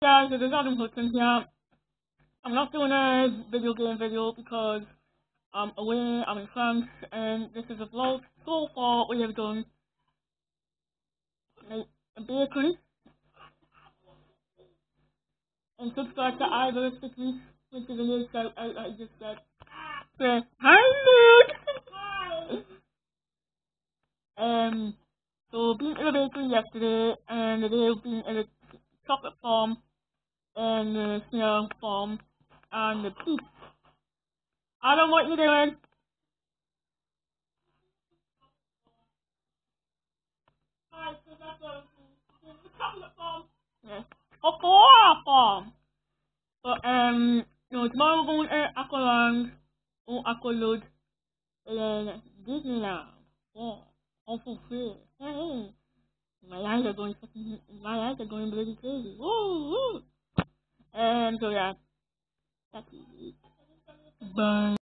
Guys, it is Adam Hudson here. I'm not doing a video game video because I'm away, I'm in France, and this is a vlog. So far, we have done like a bakery, and subscribe to Ivor Sticky, which is a little shout out that I just said. Say, hi, Luke! So been to the bakery yesterday, and today I've been at a chocolate farm, and the snail farm, and the peach. Adam, what you doing? Hi, so that's the chocolate farm. Yeah. A farm. But tomorrow we're going to Aqualand or Aqualud and then Disneyland. Yeah. Also free. Hey. My eyes are going bloody crazy. Woo woo. And so yeah, that's it. Bye.